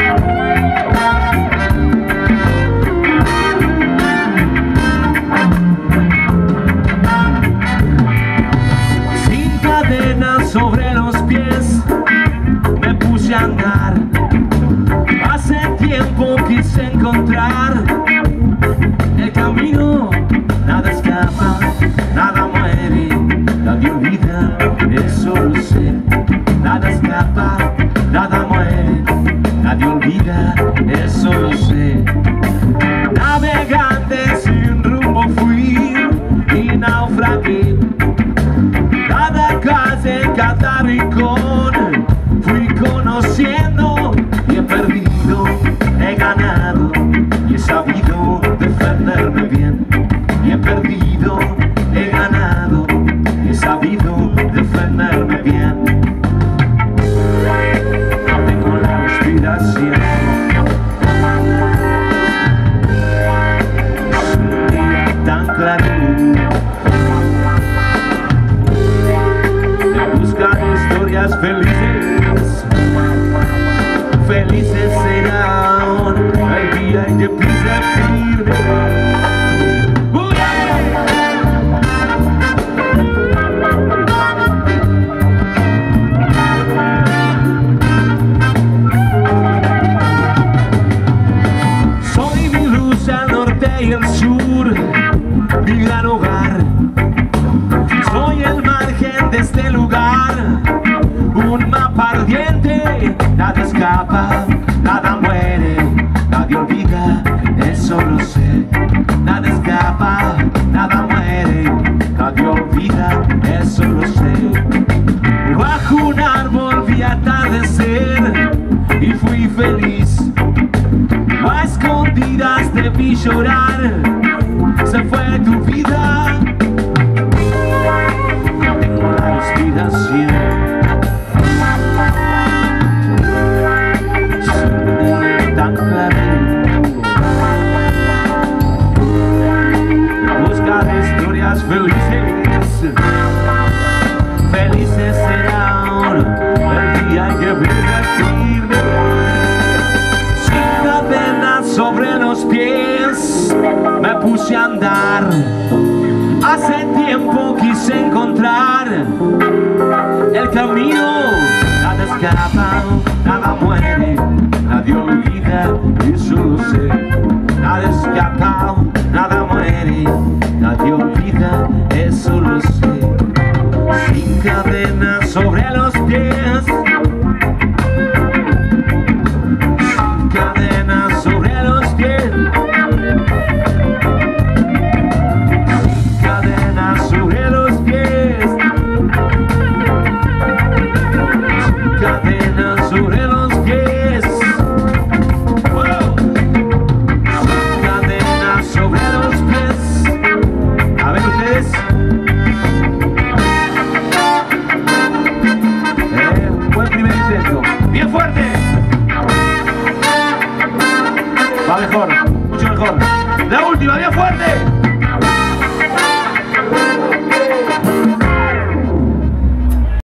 Sin cadenas sobre los pies me puse a andar. Hace tiempo quise encontrar el camino. Nada escapa, nada muere, nadie olvida, eso lo sé. Nada escapa, nada muere, nadie olvida, eso lo sé. Navegante sin rumbo fui y naufragué. Cada calle, cada rincón fui conociendo y he perdido, he ganado y he sabido defenderme bien. Y he perdido, he ganado y he sabido defenderme bien. No tengo la inspiración, es un día tan claro de buscar historias felices. Felices serán el día en que pise firme. Y el sur, mi gran hogar. Soy el margen de este lugar, un mapa ardiente. Nada escapa, nada muere, nadie olvida, eso lo sé. Nada escapa, nada muere, nadie olvida, eso lo sé. Bajo un árbol vi atardecer y fui feliz. A escondidas te vi llorar, se fue tu vida. No tengo la inspiración, es un día tan claro de buscar historias felices. Felices serán el día en que pise firme. Sobre los pies me puse a andar. Hace tiempo quise encontrar el camino. Nada escapa, nada muere, nadie olvida, eso lo sé. Nada escapa, nada muere, nadie olvida, eso lo sé. Sin cadenas sobre los pies, sin cadenas sobre los pies, sin cadenas sobre los pies, sin cadenas sobre los pies, wow. Sin cadenas sobre los pies. A ver ustedes. Buen primer intento. Bien fuerte. Va mejor, mucho mejor. La última, bien fuerte.